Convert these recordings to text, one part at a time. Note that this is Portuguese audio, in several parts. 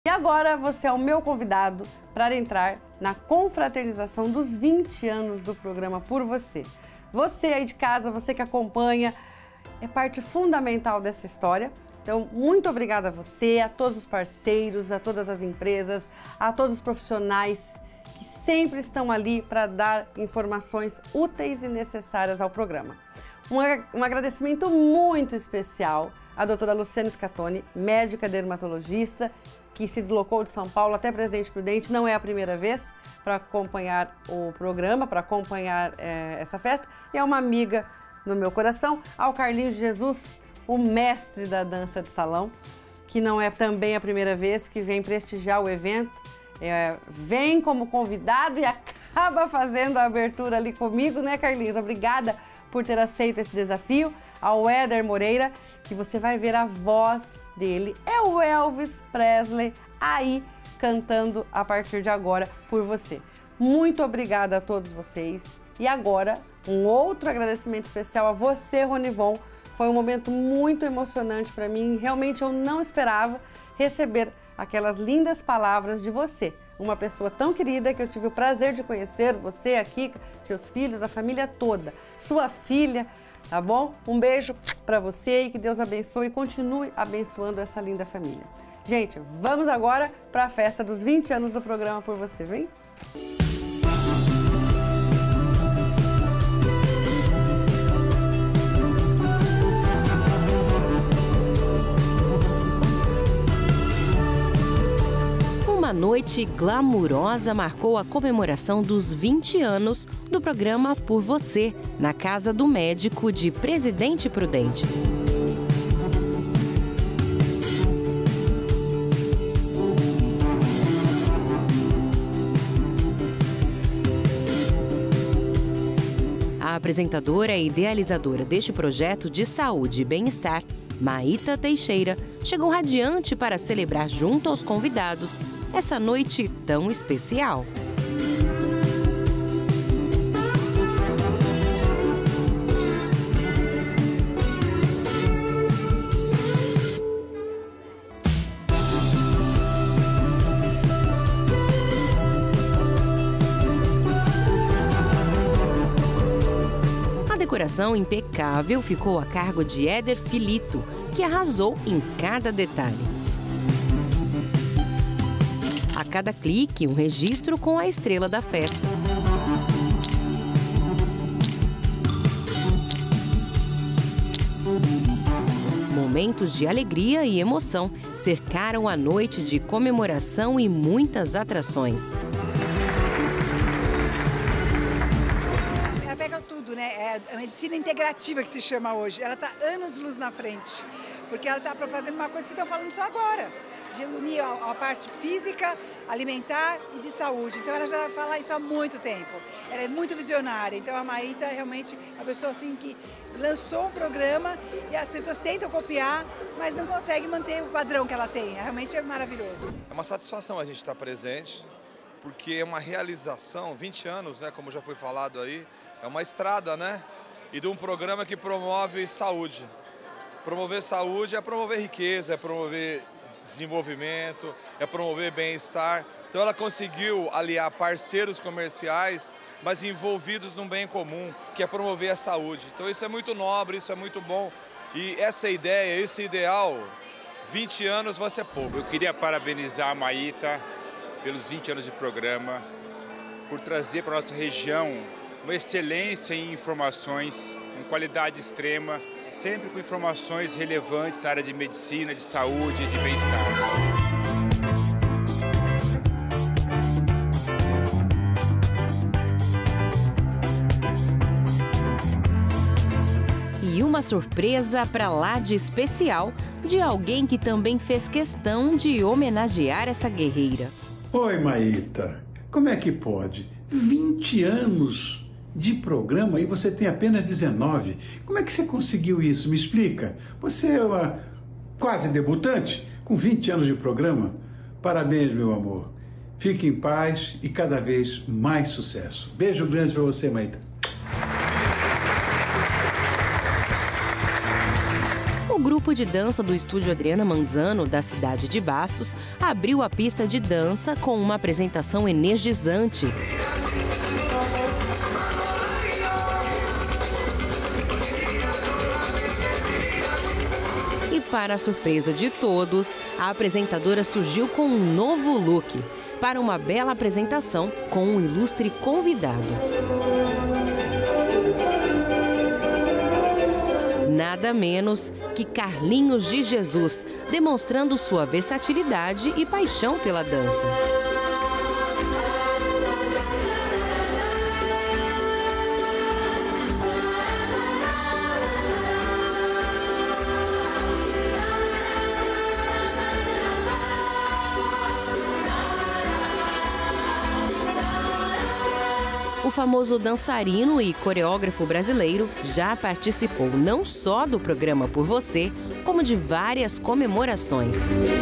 E agora você é o meu convidado para entrar na confraternização dos 20 anos do programa Por Você. Você aí de casa, você que acompanha, é parte fundamental dessa história. Então, muito obrigada a você, a todos os parceiros, a todas as empresas, a todos os profissionais que sempre estão ali para dar informações úteis e necessárias ao programa. Um agradecimento muito especial à doutora Luciana Scatoni, médica dermatologista, que se deslocou de São Paulo até Presidente Prudente, não é a primeira vez, para acompanhar o programa, para acompanhar essa festa, e é uma amiga no meu coração. Ao Carlinhos de Jesus, o mestre da dança de salão, que não é também a primeira vez que vem prestigiar o evento, vem como convidado e acaba fazendo a abertura ali comigo, né, Carlinhos? Obrigada por ter aceito esse desafio. Ao Éder Moreira, que você vai ver a voz dele, é o Elvis Presley aí cantando a partir de agora por você. Muito obrigada a todos vocês. E agora, um outro agradecimento especial a você, Ronivon. Foi um momento muito emocionante para mim. Realmente eu não esperava receber aquelas lindas palavras de você. Uma pessoa tão querida que eu tive o prazer de conhecer, você aqui, seus filhos, a família toda, sua filha, tá bom? Um beijo para você e que Deus abençoe e continue abençoando essa linda família. Gente, vamos agora para a festa dos 20 anos do programa Por Você, vem? Uma noite glamurosa marcou a comemoração dos 20 anos do programa Por Você, na Casa do Médico de Presidente Prudente. A apresentadora e idealizadora deste projeto de saúde e bem-estar, Maíta Teixeira, chegou radiante para celebrar junto aos convidados essa noite tão especial. A decoração impecável ficou a cargo de Éder Filito, que arrasou em cada detalhe. A cada clique, um registro com a estrela da festa. Momentos de alegria e emoção cercaram a noite de comemoração e muitas atrações. Ela pega tudo, né? É a medicina integrativa que se chama hoje. Ela está anos-luz na frente, porque ela está fazendo uma coisa que estão falando só agora, de unir a parte física, alimentar e de saúde. Então ela já fala isso há muito tempo. Ela é muito visionária. Então a Maíta é realmente uma pessoa assim que lançou um programa e as pessoas tentam copiar, mas não conseguem manter o padrão que ela tem. Realmente é maravilhoso. É uma satisfação a gente estar presente, porque é uma realização, 20 anos, né, como já foi falado aí, é uma estrada, né? E de um programa que promove saúde. Promover saúde é promover riqueza, é promover desenvolvimento, é promover bem-estar. Então ela conseguiu aliar parceiros comerciais, mas envolvidos num bem comum, que é promover a saúde. Então isso é muito nobre, isso é muito bom. E essa ideia, esse ideal, 20 anos vai ser pouco. Eu queria parabenizar a Maíta pelos 20 anos de programa, por trazer para a nossa região uma excelência em informações, com qualidade extrema, sempre com informações relevantes na área de medicina, de saúde e de bem-estar. E uma surpresa para lá de especial de alguém que também fez questão de homenagear essa guerreira. Oi, Maíta. Como é que pode? 20 anos de programa e você tem apenas 19. Como é que você conseguiu isso? Me explica. Você é uma quase debutante com 20 anos de programa. Parabéns, meu amor. Fique em paz e cada vez mais sucesso. Beijo grande para você, Maíta. O grupo de dança do estúdio Adriana Manzano, da cidade de Bastos, abriu a pista de dança com uma apresentação energizante. E para a surpresa de todos, a apresentadora surgiu com um novo look, para uma bela apresentação com um ilustre convidado. Nada menos que Carlinhos de Jesus, demonstrando sua versatilidade e paixão pela dança. O famoso dançarino e coreógrafo brasileiro já participou não só do programa Por Você, como de várias comemorações.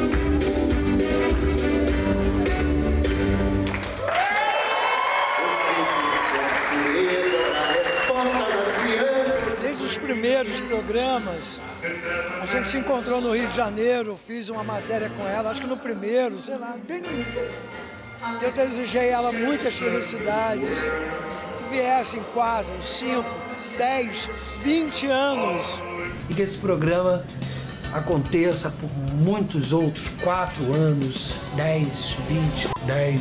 Desde os primeiros programas, a gente se encontrou no Rio de Janeiro, fiz uma matéria com ela, acho que no primeiro, sei lá, bem no... Eu desejei a ela muitas felicidades, que viessem 4, 5, 10, 20 anos. E que esse programa aconteça por muitos outros 4 anos, 10, 20.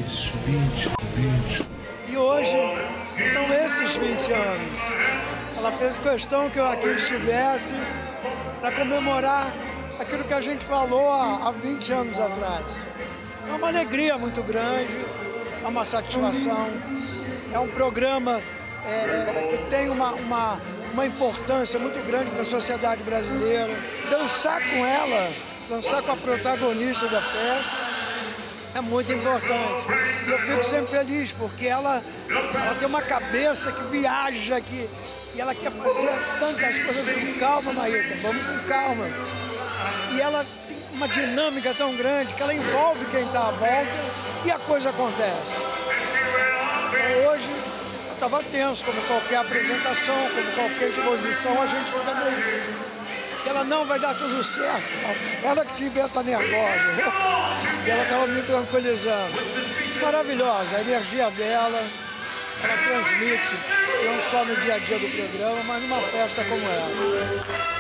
E hoje são esses 20 anos. Ela fez questão que eu aqui estivesse para comemorar aquilo que a gente falou há 20 anos atrás. É uma alegria muito grande, é uma satisfação, é um programa que tem uma importância muito grande para a sociedade brasileira. Dançar com ela, dançar com a protagonista da festa, é muito importante. E eu fico sempre feliz, porque ela tem uma cabeça que viaja, e ela quer fazer tantas coisas com calma, Maíta, vamos com calma. E ela uma dinâmica tão grande que ela envolve quem está à volta e a coisa acontece. Então, hoje eu estava tenso, como qualquer apresentação, como qualquer exposição, a gente fica meio... Ela não vai dar tudo certo, sabe? Ela que devia estar nervosa. E ela estava me tranquilizando. Maravilhosa, a energia dela, ela transmite, não só no dia a dia do programa, mas numa festa como essa.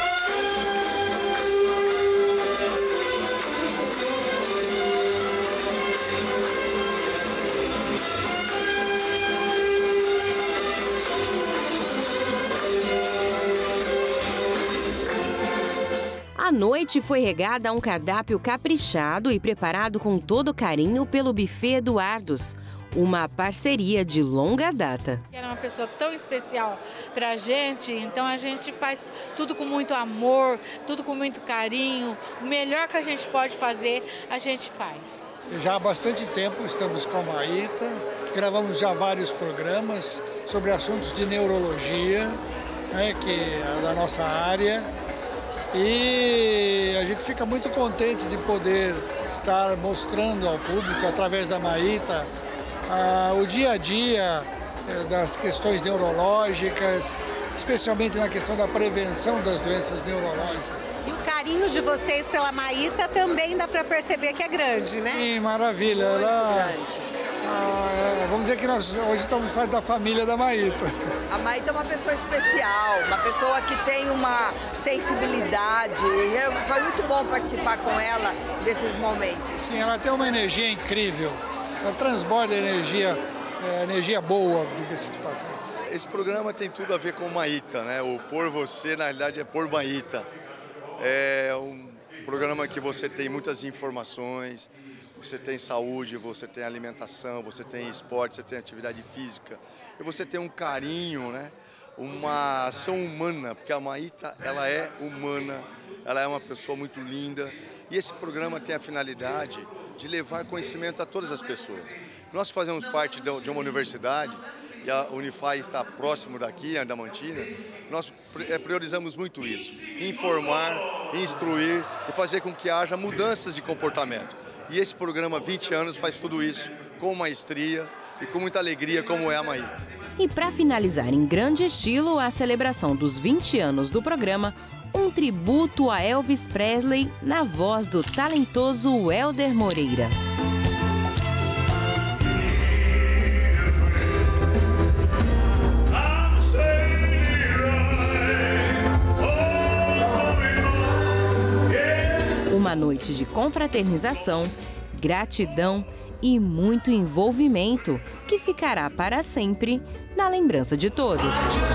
A noite foi regada a um cardápio caprichado e preparado com todo carinho pelo Buffet Eduardos, uma parceria de longa data. Era uma pessoa tão especial para a gente, então a gente faz tudo com muito amor, tudo com muito carinho. O melhor que a gente pode fazer, a gente faz. Já há bastante tempo estamos com a Maíta, gravamos já vários programas sobre assuntos de neurologia, né, que é da nossa área. E a gente fica muito contente de poder estar mostrando ao público, através da Maíta, o dia a dia das questões neurológicas, especialmente na questão da prevenção das doenças neurológicas. E o carinho de vocês pela Maíta também dá para perceber que é grande, né? Sim, maravilha. Ela, vamos dizer que nós hoje estamos parte da família da Maíta. A Maíta é uma pessoa especial, uma pessoa que tem uma sensibilidade. E foi muito bom participar com ela desses momentos. Sim, ela tem uma energia incrível. Ela transborda energia boa, diga-se de passagem. Esse programa tem tudo a ver com Maíta, né? O Por Você, na realidade, é Por Maíta. É um programa que você tem muitas informações, você tem saúde, você tem alimentação, você tem esporte, você tem atividade física. E você tem um carinho, né? Uma ação humana, porque a Maíta, ela é humana, ela é uma pessoa muito linda. E esse programa tem a finalidade de levar conhecimento a todas as pessoas. Nós fazemos parte de uma universidade, e a Unify está próximo daqui, Andamantina. Nós priorizamos muito isso, informar, instruir e fazer com que haja mudanças de comportamento. E esse programa 20 anos faz tudo isso com maestria e com muita alegria, como é a Maíta. E para finalizar em grande estilo a celebração dos 20 anos do programa, um um tributo a Elvis Presley na voz do talentoso Helder Moreira. Uma noite de confraternização, gratidão e muito envolvimento que ficará para sempre na lembrança de todos.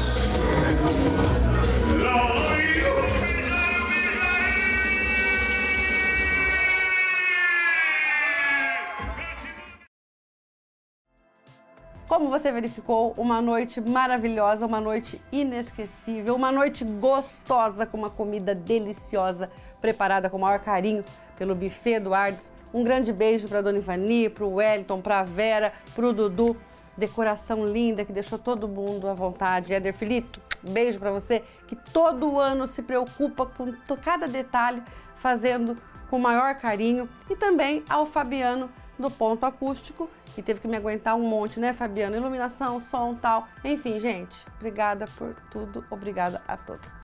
Como você verificou, uma noite maravilhosa, uma noite inesquecível, uma noite gostosa com uma comida deliciosa preparada com o maior carinho pelo Buffet Eduardes. Um grande beijo para a Dona Ivani, para o Wellington, para a Vera, para o Dudu. Decoração linda que deixou todo mundo à vontade. Éder Filito, beijo para você que todo ano se preocupa com cada detalhe, fazendo com o maior carinho. E também ao Fabiano do Ponto Acústico, que teve que me aguentar um monte, né, Fabiano? Iluminação, som, tal. Enfim, gente, obrigada por tudo. Obrigada a todos.